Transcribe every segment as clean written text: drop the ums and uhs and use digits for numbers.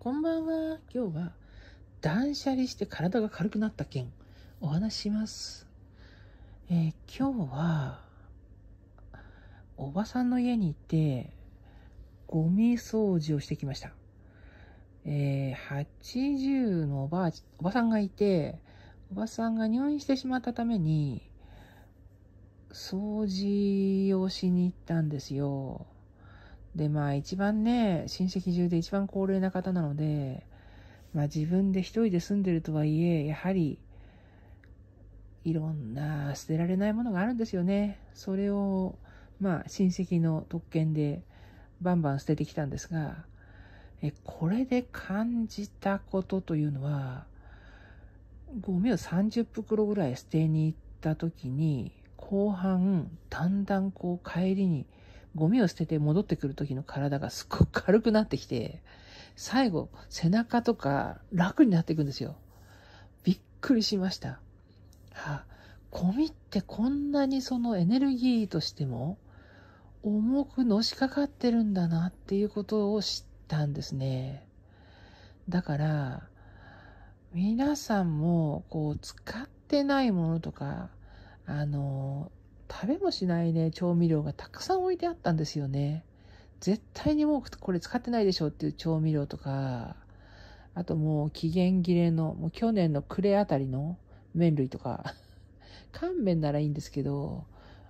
こんばんは。今日は断捨離して体が軽くなった件お話しします。今日はおばさんの家に行ってゴミ掃除をしてきました。80のおばさんがいて、おばさんが入院してしまったために掃除をしに行ったんですよ。で、一番ね、親戚中で一番高齢な方なので、自分で一人で住んでるとはいえ、やはりいろんな捨てられないものがあるんですよね。それを親戚の特権でバンバン捨ててきたんですが、これで感じたことというのは、ゴミを30袋ぐらい捨てに行った時に、後半だんだん帰りにゴミを捨てて戻ってくる時の体がすっごく軽くなってきて、最後背中とか楽になっていくんですよ。びっくりしました。ゴミってこんなにそのエネルギーとしても重くのしかかってるんだなっていうことを知ったんですね。だから皆さんも使ってないものとか、食べもしないね調味料がたくさん置いてあったんですよね。絶対にもうこれ使ってないでしょっていう調味料とか、あともう期限切れのもう去年の暮れあたりの麺類とか乾麺ならいいんですけど、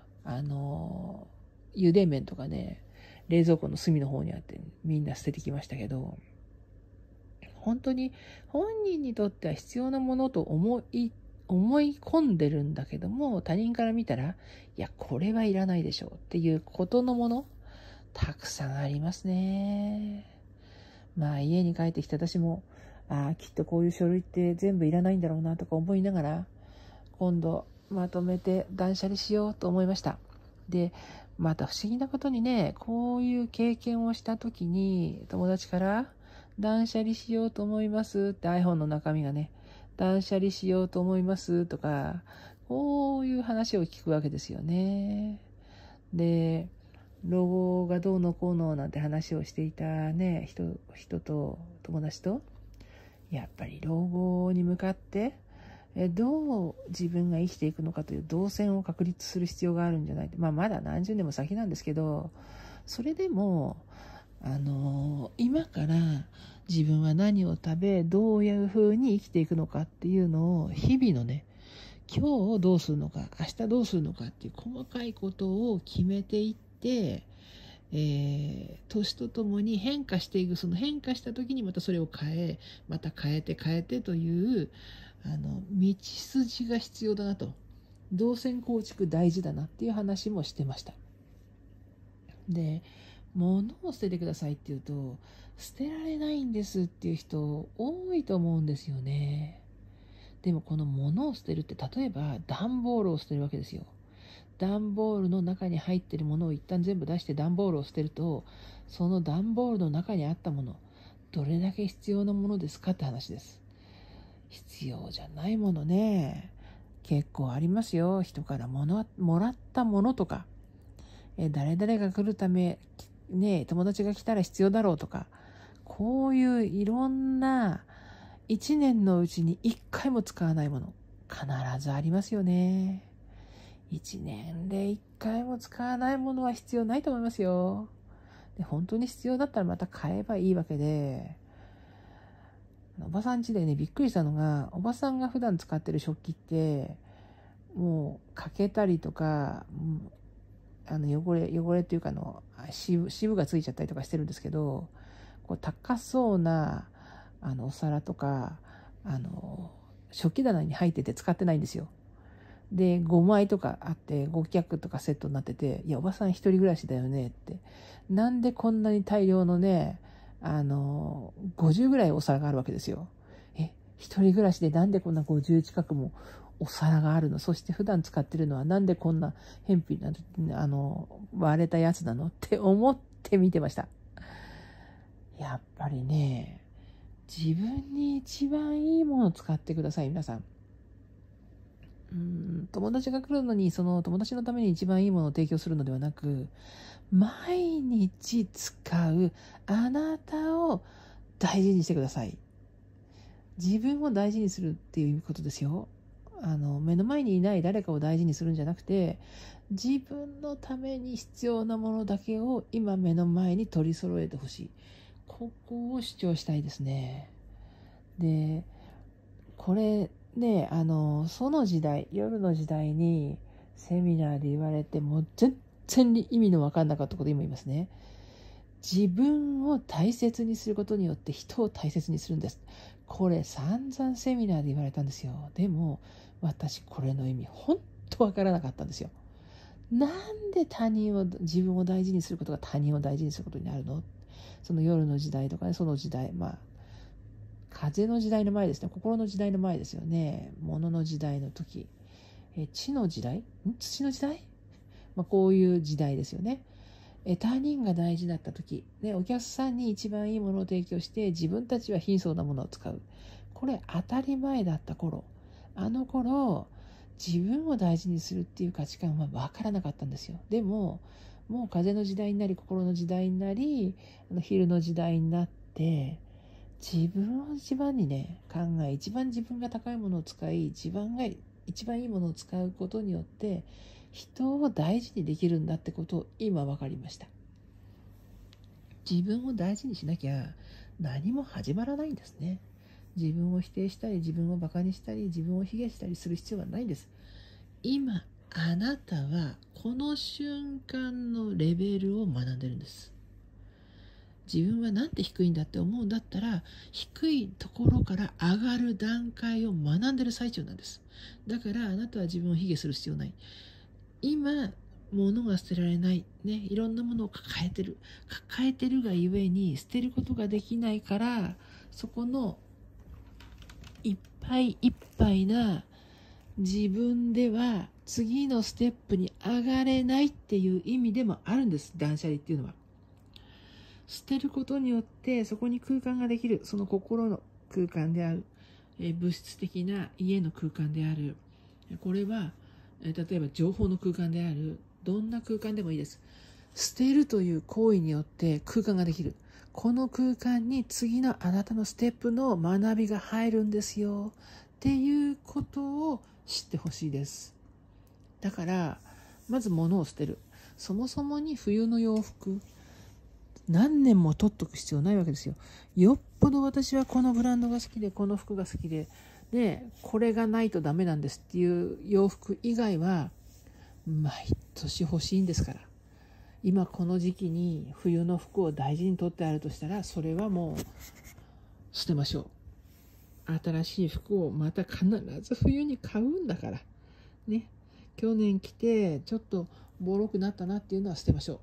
茹で麺とかね、冷蔵庫の隅の方にあってみんな捨ててきましたけど、本当に本人にとっては必要なものと思い込んでるんだけども、他人から見たら、いや、これはいらないでしょうっていうことのもの、たくさんありますね。家に帰ってきて私も、きっとこういう書類って全部いらないんだろうなとか思いながら、今度まとめて断捨離しようと思いました。で、また不思議なことにね、こういう経験をした時に友達から断捨離しようと思いますって iPhone の中身がね、断捨離しようと思いますとか、こういう話を聞くわけですよね。で、老後がどうのこうのなんて話をしていたね、人と友達と、やっぱり老後に向かってどう自分が生きていくのかという動線を確立する必要があるんじゃない。まだ何十年も先なんですけど、それでも今から自分は何を食べ、どういうふうに生きていくのかっていうのを日々のね、今日どうするのか、明日どうするのかっていう細かいことを決めていって、年とともに変化していく。その変化した時にまたそれをまた変えてという道筋が必要だなと、動線構築大事だなっていう話もしてました。で、物を捨ててくださいって言うと、捨てられないんですっていう人多いと思うんですよね。でもこの物を捨てるって、例えば段ボールを捨てるわけですよ。段ボールの中に入っているものを一旦全部出して段ボールを捨てると、その段ボールの中にあったもの、どれだけ必要なものですかって話です。必要じゃないものね、結構ありますよ。人からもらったものとか、誰々が来るためね、友達が来たら必要だろうとか、こういういろんな1年のうちに1回も使わないもの必ずありますよね。1年で1回も使わないものは必要ないと思いますよ。で、本当に必要だったらまた買えばいいわけで、おばさん家でね、びっくりしたのが、おばさんが普段使ってる食器ってもう欠けたりとか、汚れっていうか渋がついちゃったりとかしてるんですけど、高そうなお皿とか食器棚に入ってて使ってないんですよ。で、5枚とかあって5脚とかセットになってて、いやおばさん一人暮らしだよねって、なんでこんなに大量のね50ぐらいお皿があるわけですよ。一人暮らしでなんでこんな50近くもお皿があるの、そして普段使ってるのはなんでこんな偏僻な割れたやつなのって思って見てました。やっぱりね、自分に一番いいものを使ってください。皆さん、友達が来るのにその友達のために一番いいものを提供するのではなく、毎日使うあなたを大事にしてください。自分を大事にするっていうことですよ。目の前にいない誰かを大事にするんじゃなくて、自分のために必要なものだけを今目の前に取り揃えてほしい。ここを主張したいですね。で、これね、その時代、夜の時代にセミナーで言われて、もう全然意味の分かんなかったこと今言いますね。自分を大切にすることによって人を大切にするんです。これ散々セミナーで言われたんですよ。でも私これの意味本当わからなかったんですよ。なんで自分を大事にすることが他人を大事にすることになるの？その夜の時代とかね、その時代、風の時代の前ですね。心の時代の前ですよね。物の時代の時。地の時代？土の時代？こういう時代ですよね。他人が大事だった時、ね、お客さんに一番いいものを提供して自分たちは貧相なものを使う。これ当たり前だった頃。あの頃、自分を大事にするっていう価値観は分からなかったんですよ。でも、もう風の時代になり、心の時代になり、昼の時代になって、自分を一番にね、一番自分が高いものを使い、自分が一番いいものを使うことによって、人を大事にできるんだってことを今分かりました。自分を大事にしなきゃ何も始まらないんですね。自分を否定したり、自分をバカにしたり、自分を卑下したりする必要はないんです。今、あなたはこの瞬間のレベルを学んでるんです。自分はなんて低いんだって思うんだったら、低いところから上がる段階を学んでる最中なんです。だからあなたは自分を卑下する必要ない。今、物が捨てられない。ね、いろんなものを抱えてるがゆえに捨てることができないから、そこのいっぱいいっぱいな自分では次のステップに上がれないっていう意味でもあるんです。断捨離っていうのは。捨てることによってそこに空間ができる。その心の空間である。物質的な家の空間である。これは、例えば情報の空間である。どんな空間でもいいです。捨てるという行為によって空間ができる。この空間に次のあなたのステップの学びが入るんですよ。っていうことを知ってほしいです。だから、まず物を捨てる。そもそもに冬の洋服、何年も取っとく必要ないわけですよ。よっぽど私はこのブランドが好きで、この服が好きで、これがないとダメなんですっていう洋服以外は、毎年欲しいんですから。今この時期に冬の服を大事に取ってあるとしたら、それはもう捨てましょう。新しい服をまた必ず冬に買うんだから。ね。去年着てちょっとボロくなったなっていうのは捨てましょ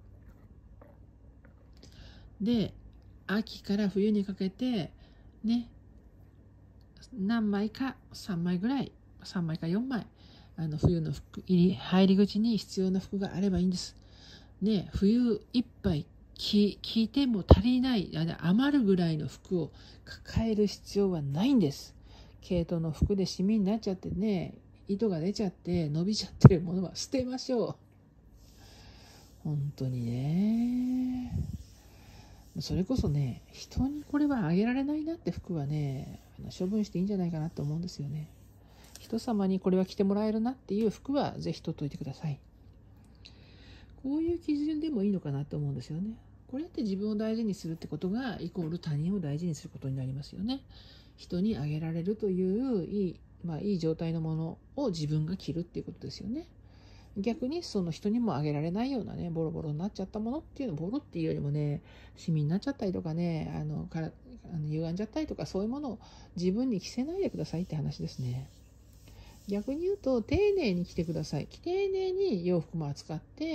う。で、秋から冬にかけて、ね、何枚か3枚ぐらい、3枚か4枚、冬の服、入り口に必要な服があればいいんです。ね、冬いっぱい着ても足りない、余るぐらいの服を抱える必要はないんです。毛糸の服でシミになっちゃってね、糸が出ちゃって伸びちゃってるものは捨てましょう。本当にね。それこそね、人にこれはあげられないなって服はね、処分していいんじゃないかなと思うんですよね。人様にこれは着てもらえるなっていう服はぜひ取っといてください。こういう基準でもいいのかなと思うんですよね。これって自分を大事にするってことがイコール他人を大事にすることになりますよね。人にあげられるといういい状態のものを自分が着るっていうことですよね。逆にその人にもあげられないようなね、ボロボロになっちゃったものっていうの、ボロっていうよりもね、シミになっちゃったりとかね、歪んじゃったりとか、そういうものを自分に着せないでくださいって話ですね。逆に言うと、丁寧に着てください。丁寧に洋服も扱って、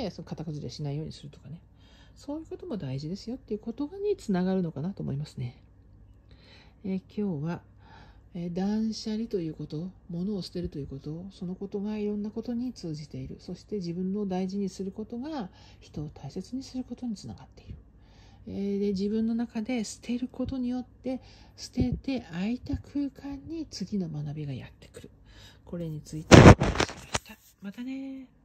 その型崩れしないようにするとかね。そういうことも大事ですよっていうことにつながるのかなと思いますね。今日は、断捨離ということ、物を捨てるということ、そのことがいろんなことに通じている。そして自分の大事にすることが人を大切にすることにつながっている。で自分の中で捨てることによって、捨てて空いた空間に次の学びがやってくる。これについてお話ししました。またね。